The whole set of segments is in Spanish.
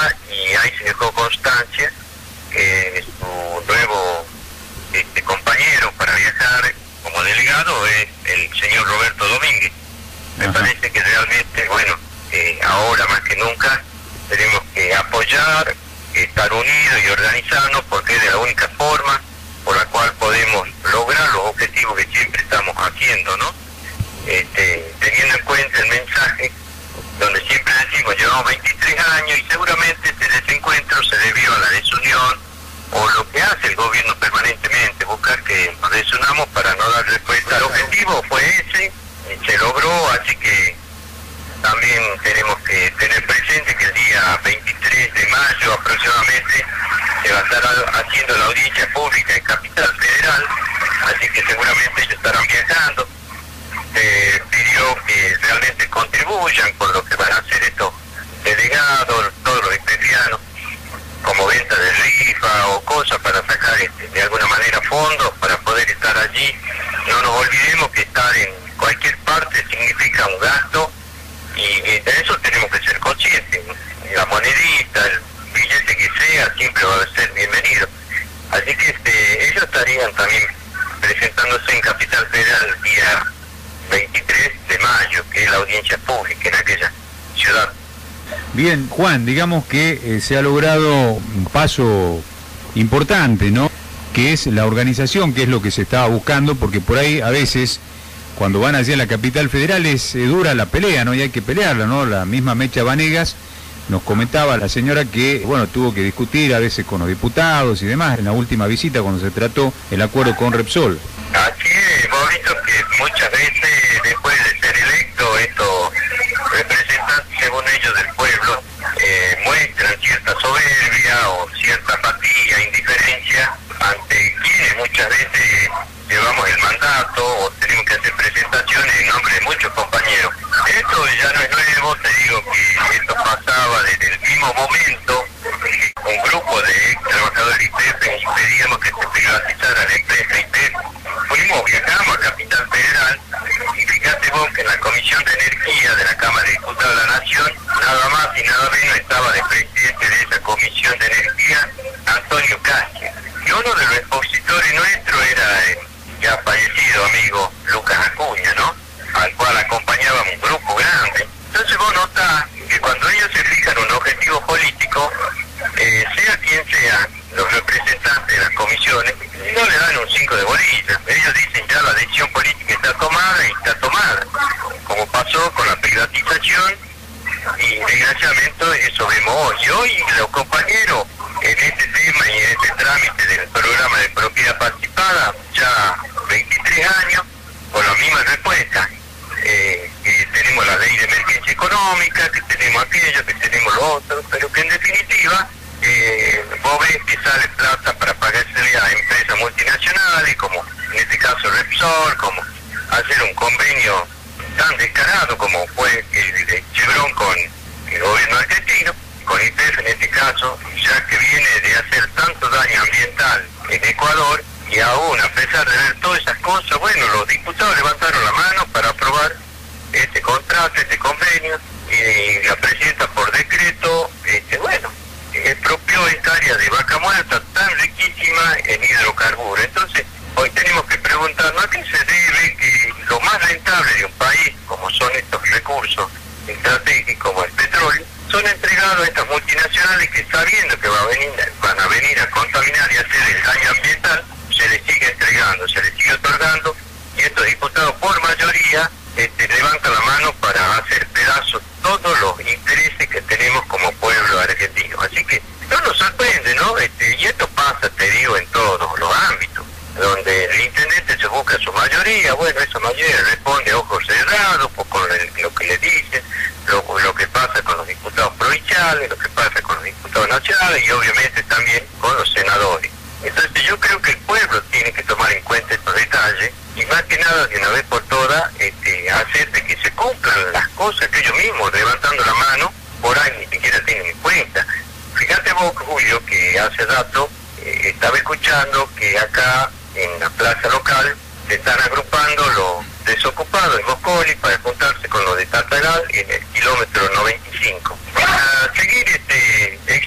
acá, y ahí se dejó constancia que su nuevo compañero para viajar como delegado es el señor Roberto Domínguez. Me parece que realmente, bueno, ahora más que nunca tenemos que apoyar, estar unidos y organizarnos, porque es de la única forma por la cual podemos lograr los objetivos que siempre estamos haciendo, ¿no? Teniendo en cuenta el mensaje donde siempre decimos, llevamos 23 años y seguramente este desencuentro se debió a la desunión o lo que hace el gobierno permanentemente, buscar que nos desunamos para no dar respuesta. El objetivo fue ese, se logró, así que también tenemos que tener presente que el día 23 de mayo aproximadamente se va a estar haciendo la audiencia pública en Capital Federal, así que seguramente ellos estarán viajando. Pidió que realmente contribuyan con lo que van a hacer estos delegados, todos los especianos, como venta de rifa o cosas para sacar de alguna manera fondos para poder estar allí. No nos olvidemos que estar en cualquier parte significa un gasto, y de eso tenemos que ser conscientes. La monedita, el billete que sea, siempre va a ser bienvenido. Así que ellos estarían también presentándose en Capital Federal el día 23 de mayo, que es la audiencia pública en aquella ciudad. Bien, Juan, digamos que se ha logrado un paso importante, ¿no? Que es la organización, que es lo que se estaba buscando, porque por ahí a veces, cuando van hacia la Capital Federal, es dura la pelea, ¿no? Y hay que pelearla, ¿no? La misma Mecha Vanegas nos comentaba la señora que, bueno, tuvo que discutir a veces con los diputados y demás en la última visita cuando se trató el acuerdo con Repsol. Así es, hemos visto que muchas veces después de ser electo, estos representantes, según ellos, del pueblo, muestran cierta soberbia o cierta apatía, indiferencia ante quienes muchas veces llevamos el mandato o tenemos que hacer presentaciones en nombre de muchos compañeros. Esto ya no es nuevo, te digo que esto pasaba desde el mismo momento que un grupo de ex trabajadores IPF impedíamos que se privatizara la empresa IPF. Viajamos a Capital Federal, y fíjate vos que en la Comisión de Energía de la Cámara de Diputados de la Nación, nada más y nada menos estaba de presidente de esa Comisión de Energía, Antonio Cassia. Y uno de los expositores nuestros era el ya fallecido amigo Lucas Acuña, ¿no? Al cual acompañaba un grupo grande. Entonces vos notás que cuando ellos se fijan un objetivo político, sea quien sea, los representantes de las comisiones no le dan un 5 de bolilla. Ellos dicen ya la decisión política está tomada y está tomada, como pasó con la privatización, y desgraciadamente eso vemos hoy. Y hoy los compañeros en este tema y en este trámite del programa de propiedad participada, ya 23 años, con la misma respuesta, que tenemos la ley de emergencia económica, que tenemos aquello, que tenemos lo otro, pero que en definitiva vos ves que sale plata para pagarse a empresas multinacionales, como en este caso Repsol, como hacer un convenio tan descarado como fue el de Chevron con el gobierno argentino, con IPF en este caso, ya que viene de hacer tanto daño ambiental en Ecuador, y aún a pesar de ver todas esas cosas, bueno, los diputados levantaron la mano para aprobar este contrato, este convenio, y la presidenta por decreto, expropió esta área de Vaca Muerta tan riquísima en hidrocarburos. Entonces, hoy tenemos que preguntarnos a qué se debe que lo más rentable de un país, como son estos recursos estratégicos como el petróleo, son entregados a estas multinacionales que, sabiendo que van a venir a contaminar y hacer el daño ambiental, se les sigue entregando, se les sigue otorgando, y estos diputados por mayoría levantan la mano para hacer pedazos todos los intereses que tenemos como pueblo argentino. Así que no nos sorprende, ¿no? Y esto pasa, te digo, en todos los ámbitos, donde el intendente se busca su mayoría. Bueno, esa mayoría responde a ojos cerrados con lo que le dicen, lo que pasa con los diputados provinciales, lo que pasa con los diputados nacionales y obviamente también con los senadores. Entonces yo creo que el pueblo tiene que tomar en cuenta estos detalles y más que nada de una vez por todas hacer de que se cumplan las cosas que ellos mismos, levantando la mano, por ahí ni siquiera tienen en cuenta. Fíjate vos, Julio, que hace rato estaba escuchando que acá en la plaza local se están agrupando los desocupados en Mosconi para juntarse con los de Tartagal en el kilómetro 95. Para seguir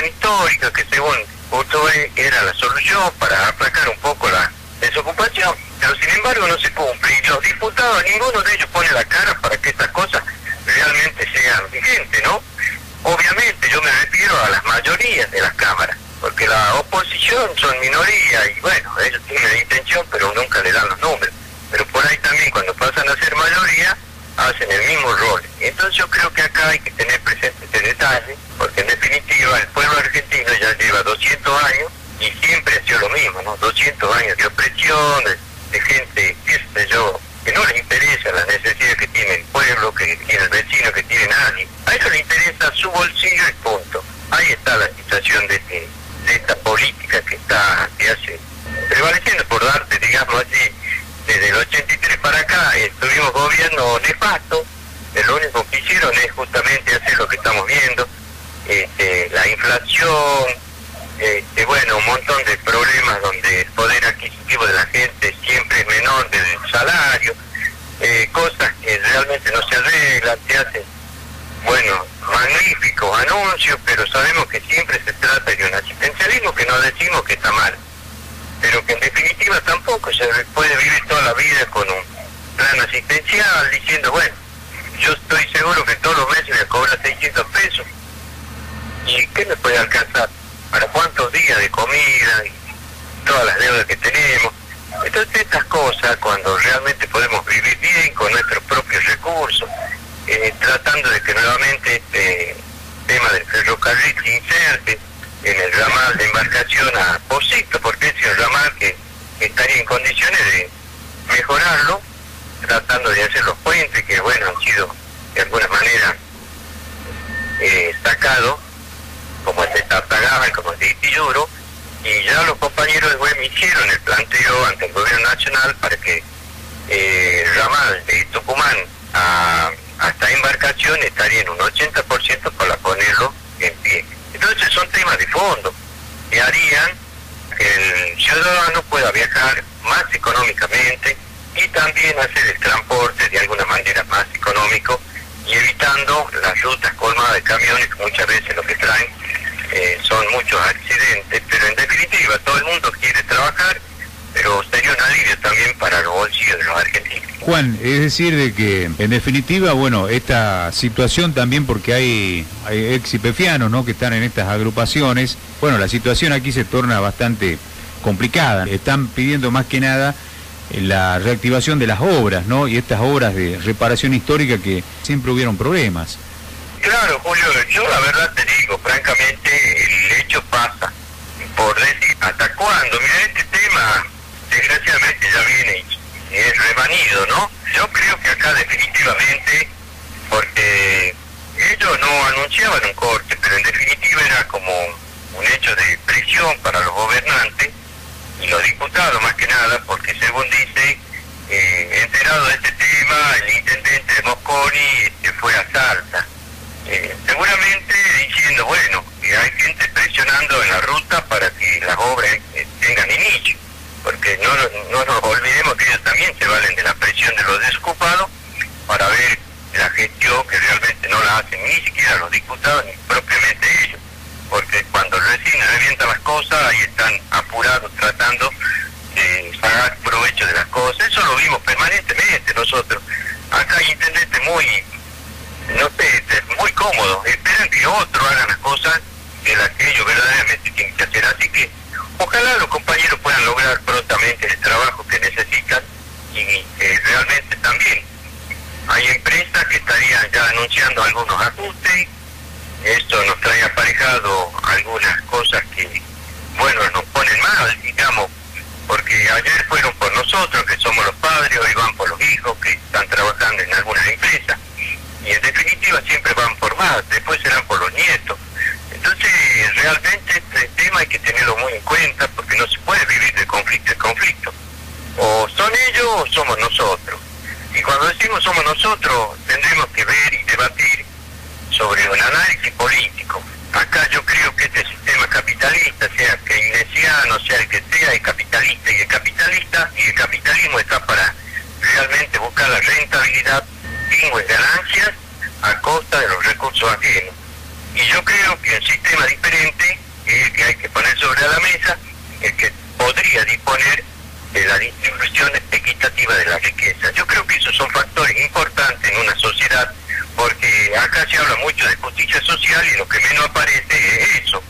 repartición histórica, que según Urtubey era la solución para aplacar un poco la desocupación, pero sin embargo no se cumple, y los diputados, ninguno de ellos pone la cara para que estas cosas realmente sean vigentes, ¿no? Obviamente yo me refiero a las mayorías de las cámaras, porque la oposición son minoría, y bueno, ellos tienen la intención, pero nunca le dan los números, pero por ahí también cuando pasan a ser mayoría, hacen el mismo rol. Entonces yo creo que acá hay que tener presente este detalle, porque en definitiva el pueblo argentino ya lleva 200 años y siempre ha sido lo mismo, ¿no? 200 años de opresión, de gente, qué sé yo, que no les interesa las necesidades que tiene el pueblo, que tiene el vecino, que tiene nadie. A ellos les interesa su bolsillo y punto. Ahí está la situación de esta política que hace prevaleciendo, por darte, digamos así, desde el 83 para acá, tuvimos gobierno nefasto, lo único que hicieron es justamente hacer lo que estamos viendo, la inflación, bueno, un montón de problemas donde el poder adquisitivo de la gente siempre es menor del salario, cosas que realmente no se arreglan, se hacen, bueno, magníficos anuncios, pero sabemos que siempre se trata de un asistencialismo que no decimos que está mal, pero que en definitiva tampoco se puede vivir toda la vida con un plan asistencial diciendo, bueno, yo estoy seguro que todos los meses voy a cobrar 600 pesos, ¿y qué me puede alcanzar? ¿Para cuántos días de comida y todas las deudas que tenemos? Entonces estas cosas, cuando realmente podemos vivir bien con nuestros propios recursos, tratando de que nuevamente este tema del ferrocarril se inserte en el ramal de embarcación a Pocito, porque es un ramal que estaría en condiciones de mejorarlo, tratando de hacer los puentes que, bueno, han sido de alguna manera sacados, como el de Tartagal, como el de Itiyuro, y ya los compañeros de WEM hicieron el planteo ante el gobierno nacional para que el ramal de Tucumán hasta embarcación estaría en un 80% para ponerlo en pie. Entonces son temas de fondo que harían que el ciudadano pueda viajar más económicamente y también hacer el transporte de alguna manera más económico y evitando las rutas colmadas de camiones que muchas veces lo que traen son muchos accidentes, pero en definitiva todo el mundo quiere trabajar, pero sería un alivio también para los bolsillos de los argentinos. Juan, es decir, de que en definitiva, bueno, esta situación también porque hay ex YPFianos, ¿no?, que están en estas agrupaciones, bueno, la situación aquí se torna bastante complicada. Están pidiendo más que nada la reactivación de las obras, ¿no?, y estas obras de reparación histórica que siempre hubieron problemas. Claro, Julio, yo la verdad te digo, francamente, el hecho pasa por decir, ¿hasta cuándo? Mira, este tema, desgraciadamente, ya viene y es revanido, ¿no? Yo creo que acá definitivamente, porque ellos no anunciaban un corte, pero en definitiva era como un hecho de presión para los gobernantes y los diputados más que nada, porque según dice, enterado de este tema, el intendente de Mosconi fue a Salta. Seguramente diciendo, bueno, que hay gente presionando en la ruta para que las obras tengan inicio, porque no nos olvidemos que ellos también se valen de la presión de los desocupados para ver la gestión que realmente no la hacen ni siquiera los diputados ni propiamente ellos, porque cuando recién revientan las cosas ahí están apurados tratando de sacar provecho de las cosas. Eso lo vimos permanentemente nosotros. Acá hay intendentes muy, no sé, muy cómodos, esperan que otros hagan las cosas de las que ellos verdaderamente tienen que hacer, así que ojalá los compañeros puedan lograr prontamente el trabajo que necesitan y realmente también hay empresas que estarían ya anunciando algunos ajustes. Esto nos trae aparejado algunas cosas que, bueno, nos ponen mal, digamos, porque ayer fueron por nosotros, que somos los padres, hoy van por los hijos que están trabajando en algunas empresas, y en definitiva siempre van por más, después serán por los nietos. Entonces, realmente este tema hay que tenerlo muy en cuenta, porque no se puede vivir de conflicto en conflicto. O son ellos o somos nosotros. Y cuando decimos somos nosotros, tendremos que ver y debatir sobre un análisis político. Acá yo creo que este sistema capitalista, sea keynesiano, sea el que sea, es capitalista, y el capitalismo está para realmente buscar la rentabilidad, pingües ganancias a costa de los recursos ajenos. Y yo creo que un sistema diferente es el que hay que poner sobre la mesa, el que podría disponer de la distribución equitativa de la riqueza. Yo creo que esos son factores importantes en una sociedad, porque acá se habla mucho de justicia social y lo que menos aparece es eso.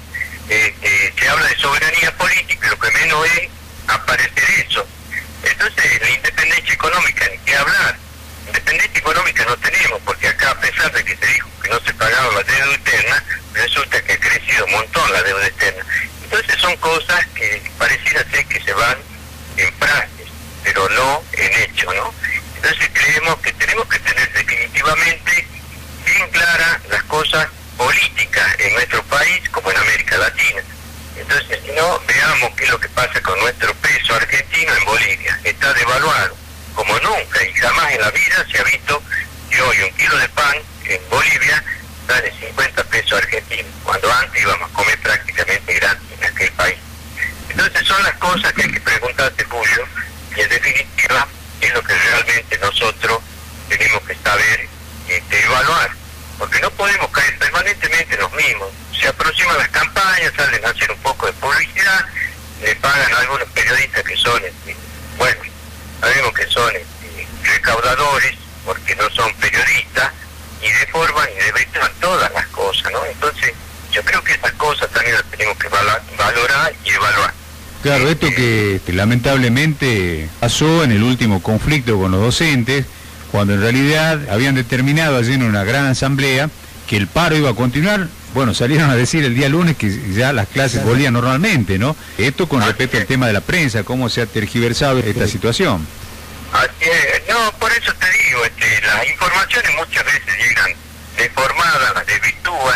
Se habla de soberanía política y lo que menos es aparecer eso. Entonces, la independencia económica, ni qué hablar. Independencia económica no tenemos, porque acá, a pesar de que se dijo que no se pagaba la deuda externa, resulta que ha crecido un montón la deuda externa. Entonces son cosas que pareciera ser que se van en frases, pero no en hechos, ¿no? Entonces creemos que tenemos que tener definitivamente bien claras las cosas políticas en nuestro país como en América Latina. Entonces, si no, veamos qué es lo que pasa con nuestro peso argentino en Bolivia. Está devaluado, como nunca y jamás en la vida se ha visto que hoy un kilo de pan en Bolivia sale 50 pesos argentinos, cuando antes íbamos a comer prácticamente gratis en aquel país. Entonces son las cosas que hay que preguntarse, Julio, y en definitiva es lo que realmente nosotros tenemos que saber evaluar, porque no podemos caer permanentemente en los mismos. Se aproximan las campañas, salen a hacer un poco de publicidad, le pagan a algunos periodistas que son, bueno, sabemos que son recaudadores, porque no son periodistas, y deforman y debilitan todas las cosas, ¿no? Entonces, yo creo que esas cosas también las tenemos que valorar y evaluar. Claro, esto que lamentablemente pasó en el último conflicto con los docentes, cuando en realidad habían determinado allí en una gran asamblea que el paro iba a continuar. Bueno, salieron a decir el día lunes que ya las clases volvían normalmente, ¿no? Esto con respecto al tema de la prensa, cómo se ha tergiversado esta situación. Así es. No, por eso te digo, las informaciones muchas veces llegan deformadas, las desvirtúan,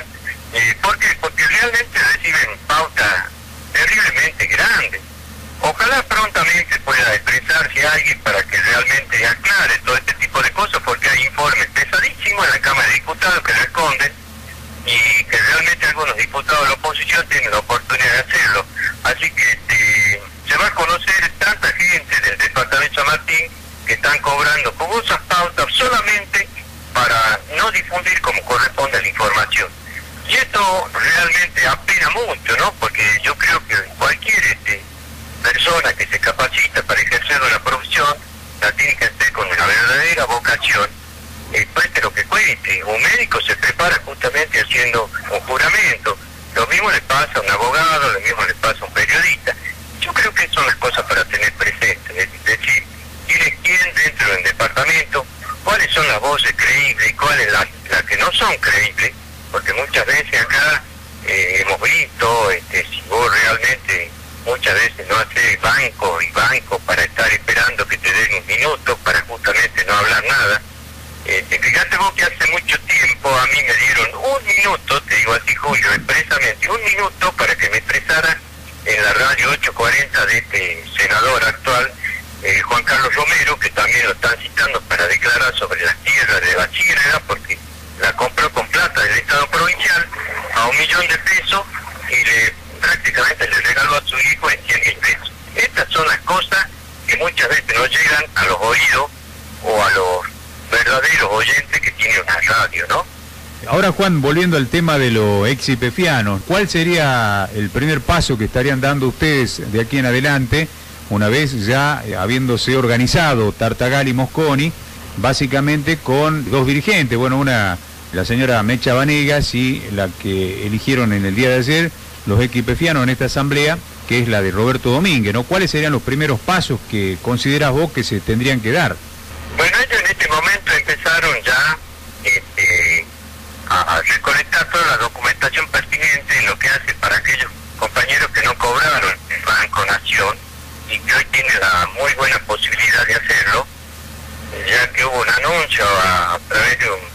porque realmente reciben pautas terriblemente grandes. Ojalá prontamente pueda expresarse alguien para que realmente aclare todo este tipo de cosas, porque hay informes pesadísimos en la Cámara de Diputados que responden y que realmente algunos diputados de la oposición tienen la oportunidad de hacerlo. Así que se va a conocer tanta gente del departamento San Martín que están cobrando jugosas pautas solamente para no difundir como corresponde la información. Y esto realmente apena mucho, ¿no? Porque yo creo que cualquier persona que se capacita para ejercer una profesión la tiene que hacer con una verdadera vocación, cueste lo que cueste. Un médico se prepara justamente haciendo un juramento. Lo mismo le pasa a un abogado, lo mismo le pasa a un periodista. Yo creo que son las cosas para tener presentes, es decir, quién es quién dentro del departamento, cuáles son las voces creíbles y cuáles las que no son creíbles, porque muchas veces acá hemos visto, si vos realmente muchas veces no haces banco y banco para estar esperando que te den un minuto para justamente no hablar nada. Fíjate vos que hace mucho tiempo a mí me dieron un minuto, te digo así, Julio, expresamente un minuto para que me expresara en la radio 840 de este senador actual, Juan Carlos Romero, que también lo están citando para declarar sobre las tierras de Bachillera, porque la compró con plata del Estado provincial a $1.000.000 y prácticamente le regaló a su hijo en 100.000 pesos. Estas son las cosas que muchas veces no llegan a los oídos o a los verdaderos oyentes que tiene una radio, ¿no? Ahora, Juan, volviendo al tema de los ex IPFianos, ¿cuál sería el primer paso que estarían dando ustedes de aquí en adelante, una vez ya habiéndose organizado Tartagal y Mosconi, básicamente con dos dirigentes? Bueno, una, la señora Mecha Vanegas, y la que eligieron en el día de ayer los ex IPFianos en esta asamblea, que es la de Roberto Domínguez, ¿no? ¿Cuáles serían los primeros pasos que considerás vos que se tendrían que dar? Bueno, ellos en este momento empezaron ya a recolectar toda la documentación pertinente en lo que hace para aquellos compañeros que no cobraron el Banco Nación y que hoy tienen la muy buena posibilidad de hacerlo, ya que hubo un anuncio a través de un